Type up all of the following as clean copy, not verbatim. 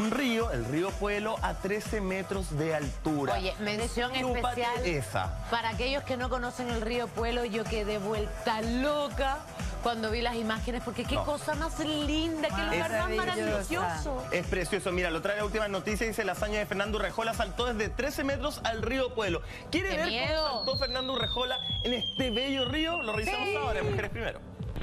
un río, el río Puelo, a 13 metros de altura. Oye, mención especial para aquellos que no conocen el río Puelo. Yo quedé vuelta loca cuando vi las imágenes, porque qué cosa más linda, qué lugar más maravilloso. Es precioso. Mira, lo trae la última noticia, dice la hazaña de Fernando Urrejola, saltó desde 13 metros al río Puelo. ¿Quiere ver cómo saltó Fernando Urrejola en este bello río? Lo revisamos ahora, Mujeres Primero.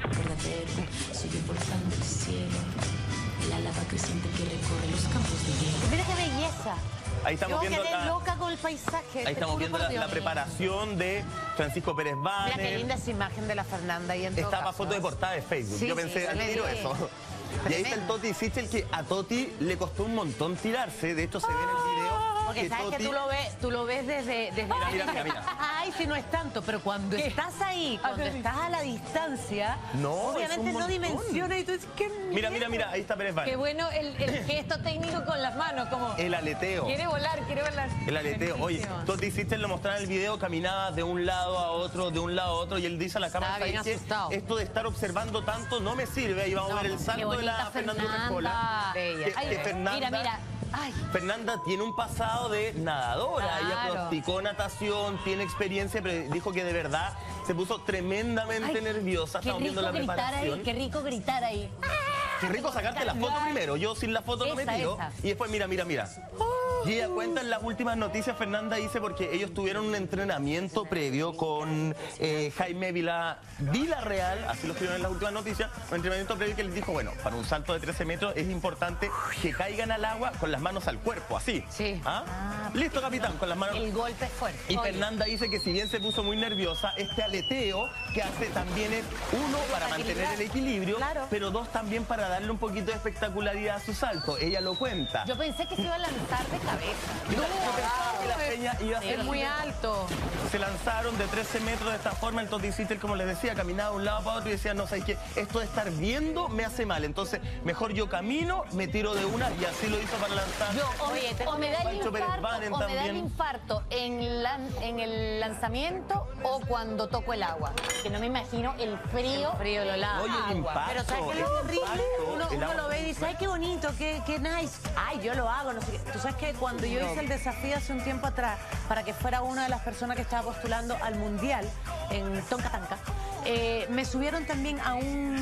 Sigue pulsando el cielo, la lava creciente que recorre los campos de hielo. Mira qué belleza. Ahí estamos viendo quedé loca con el paisaje. Ahí estamos viendo la preparación de Francisco Pérez Banner. Mira qué linda esa imagen de la Fernanda. Y esta para foto de portada de Facebook. Sí, yo pensé al tiro eso. Y ahí está el Toti Sichel, que a Toti le costó un montón tirarse. De hecho, se ve en el video. Porque sabes Toti... que tú lo ves desde mira. Ay, si no es tanto, pero cuando estás ahí, cuando estás a la distancia, obviamente no dimensiona y tú dices, qué miedo. Mira, ahí está Pérez Banner. Qué bueno el gesto técnico con las manos, como... El aleteo. Quiere volar. El aleteo. Oye, Toti Sichel lo mostraba en el video, caminaba de un lado a otro, y él dice a la cámara, que esto de estar observando tanto no me sirve. Ahí vamos a ver el salto de la Fernanda Urrejola. Mira. Ay. Fernanda tiene un pasado de nadadora, ella practicó natación, tiene experiencia, pero dijo que de verdad se puso tremendamente nerviosa. Estamos viendo la preparación. Qué rico gritar ahí. Qué rico sacarte la foto primero, yo sin la foto no me tiro. Y después mira. Y ella cuenta en las últimas noticias, Fernanda dice, porque ellos tuvieron un entrenamiento previo con Jaime Villarreal, así lo escribieron en las últimas noticias, un entrenamiento previo que les dijo, bueno, para un salto de 13 metros es importante que caigan al agua con las manos al cuerpo, así. Sí. Listo, capitán, con las manos. El golpe es fuerte. Y Fernanda dice que si bien se puso muy nerviosa, este aleteo que hace también es, uno, para mantener el equilibrio, pero dos, también para darle un poquito de espectacularidad a su salto. Ella lo cuenta. Yo pensé que se iba a lanzar de cabeza. Yo pensaba que la peña iba a ser es muy alto. Se lanzaron de 13 metros de esta forma. El Toti Sichel, como les decía, caminaba de un lado para otro y decía, no, ¿sabes qué? Esto de estar viendo me hace mal. Entonces, mejor yo camino, me tiro de una, y así lo hizo para lanzar. O me da el infarto en el lanzamiento o cuando toco el agua. Que no me imagino el frío. Lo lava. Oye, el impacto. Pero ¿sabes qué es lo terrible? Uno lo ve y dice, ay, qué bonito, qué nice. Ay, yo lo hago, no sé qué. Tú sabes que cuando yo hice el desafío hace un tiempo atrás, para que fuera una de las personas que estaba postulando al Mundial en Tonkatanka, me subieron también a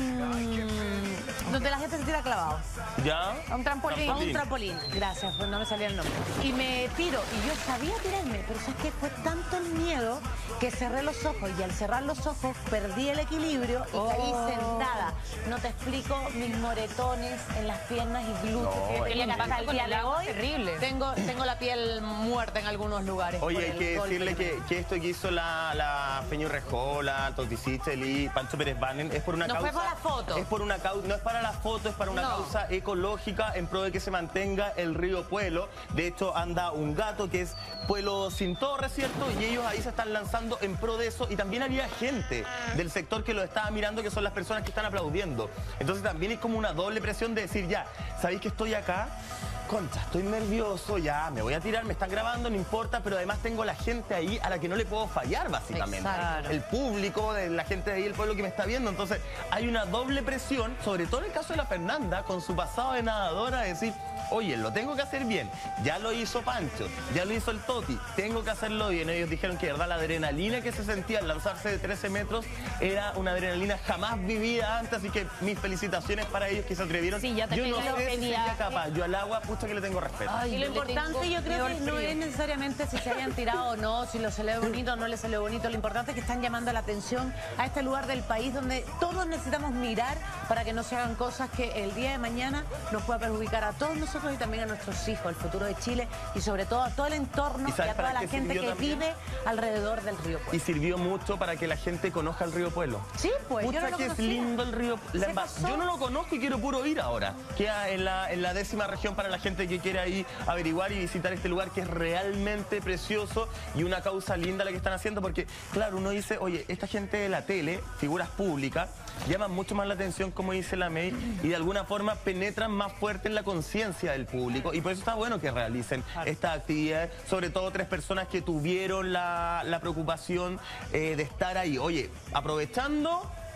donde la gente se tira clavado. ¿Ya? A un trampolín. A un trampolín. Gracias, pues no me salía el nombre. Y me tiro, y yo sabía tirarme, pero ¿sabes qué? Fue tanto el miedo que cerré los ojos, y al cerrar los ojos perdí el equilibrio y caí sentada. No te explico mis moretones en las piernas y glúteos. El impacto con el agua es terrible. Tengo la piel muerta en algunos lugares. Oye, hay que decirle que esto que hizo la Feña Urrejola, Toti Sichel y Pancho Pérez Banner es por una causa. No fue para la foto. Es por una causa, no es para la foto, es para una causa ecológica en pro de que se mantenga el río Puelo. De hecho, anda un gato que es Puelo sin torre, ¿cierto? Y ellos ahí se están lanzando en pro de eso. Y también había gente del sector que lo estaba mirando, que son las personas que están aplaudiendo. Entonces también es como una doble presión de decir, ya, ¿sabéis que estoy acá? Concha, estoy nervioso, ya, me voy a tirar, me están grabando, no importa, pero además tengo la gente ahí a la que no le puedo fallar, básicamente. Exacto. El público, la gente de ahí, el pueblo que me está viendo. Entonces, hay una doble presión, sobre todo en el caso de la Fernanda, con su pasado de nadadora, de decir, oye, lo tengo que hacer bien. Ya lo hizo Pancho, ya lo hizo el Toti, tengo que hacerlo bien. Ellos dijeron que, de verdad, la adrenalina que se sentía al lanzarse de 13 metros era una adrenalina jamás vivida antes, así que mis felicitaciones para ellos que se atrevieron. Sí, ya te yo no sé si sería capaz, yo al agua, pucha que le tengo respeto. Y lo importante, yo creo que no es necesariamente si se hayan tirado o no, si lo salió bonito o no le salió bonito. Lo importante es que están llamando la atención a este lugar del país donde todos necesitamos mirar para que no se hagan cosas que el día de mañana nos pueda perjudicar a todos nosotros y también a nuestros hijos, el futuro de Chile y sobre todo a todo el entorno y a toda la gente que vive alrededor del río Puelo. Y sirvió mucho para que la gente conozca el río Puelo. Sí, pues yo no lo que conocía. Es lindo el río. Yo no lo conozco y quiero puro ir ahora. Queda en la 10ª región para la gente que quiera ir averiguar y visitar este lugar que es realmente precioso y una causa linda la que están haciendo, porque claro, uno dice, oye, esta gente de la tele, figuras públicas, llaman mucho más la atención, como dice la May, y de alguna forma penetran más fuerte en la conciencia del público, y por eso está bueno que realicen estas actividades, sobre todo 3 personas que tuvieron la preocupación de estar ahí. Oye, aprovechando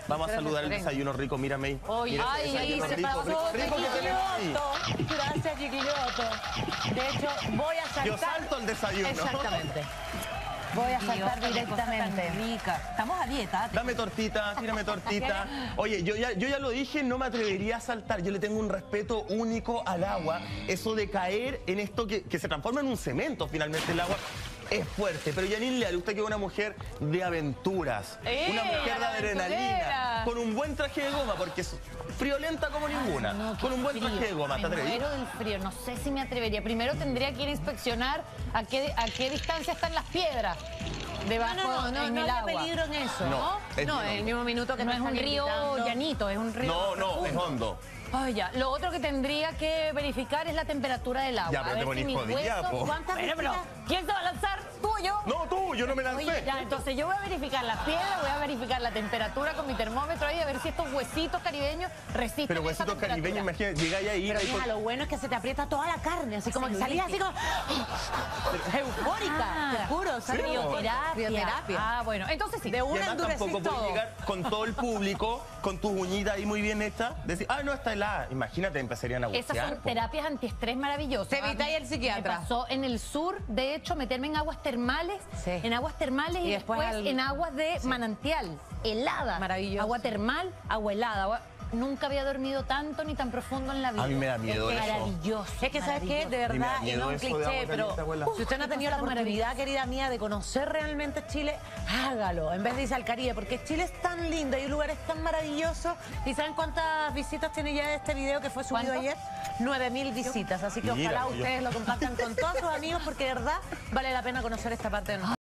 Vamos a saludar el desayuno rico, mírame ahí. Oye, ahí se pasó. Rico que tenemos ahí. Gracias, Chiquilioto. De hecho, voy a saltar. Yo salto el desayuno. Exactamente. Voy a saltar directamente. Rica. Estamos a dieta. Dame tortita, tírame tortita. Oye, yo ya lo dije, no me atrevería a saltar. Yo le tengo un respeto único al agua. Eso de caer en esto que se transforma en un cemento finalmente el agua. Es fuerte, pero Janine Leal, usted que es una mujer de aventuras, una mujer de adrenalina, con un buen traje de goma, porque es friolenta como ninguna, No, con un buen frío. traje de goma, ¿te Me atreves? muero del frío, no sé si me atrevería. Primero tendría que ir a inspeccionar a qué distancia están las piedras debajo en el hay agua. peligro en eso. No, es No, bien en el mismo minuto que No te es un están río limitando. llanito, es un río No, es profundo. hondo. Ay, ya. Lo otro que tendría que verificar es la temperatura del agua. Ya, pero a te ver si ponís mis jodida, huesos... po. ¿Cuántas Bueno, pero visitas? ¿quién se va a lanzar? ¿Tú o yo? No, tú, yo no me lancé. Oye, ya, entonces yo voy a verificar las piedras, voy a verificar la temperatura con mi termómetro ahí, a ver si estos huesitos caribeños resisten Pero esa huesitos temperatura. caribeños, imagínate, llegáis ahí. Pero ahí mira, con- lo bueno es que se te aprieta toda la carne, así como que salías así como eufórica, te juro, Sí, ¿sabes? Crioterapia. Crioterapia. Ah, bueno, entonces sí. De Y una además endurecís tampoco puedes todo. llegar con todo el público, con tus uñitas ahí muy bien hechas, decir, no, está helada. Imagínate, empezarían a Esas bucear. son po. terapias antiestrés maravillosas. Te evitáis el psiquiatra. Me pasó en el sur, de hecho, meterme en aguas termales, Sí. en aguas termales y, Y después después en aguas de manantial, helada. Maravilloso. Agua termal, agua helada. Nunca había dormido tanto ni tan profundo en la vida. A mí me da miedo Es eso. maravilloso. Es que, ¿sabes qué? De A mí me da verdad, y miedo no un eso de cliché, agua pero caliente, abuela. si usted no ha tenido la cosa tan oportunidad, querida mía, de conocer realmente Chile, hágalo, en vez de irse al Caribe, porque Chile es tan lindo, hay lugares tan maravillosos. ¿Y saben cuántas visitas tiene ya este video que fue subido ¿Cuánto? ayer? 9.000 visitas, así que Mira, ojalá yo- ustedes lo compartan con todos sus amigos, porque de verdad vale la pena conocer esta parte de nosotros.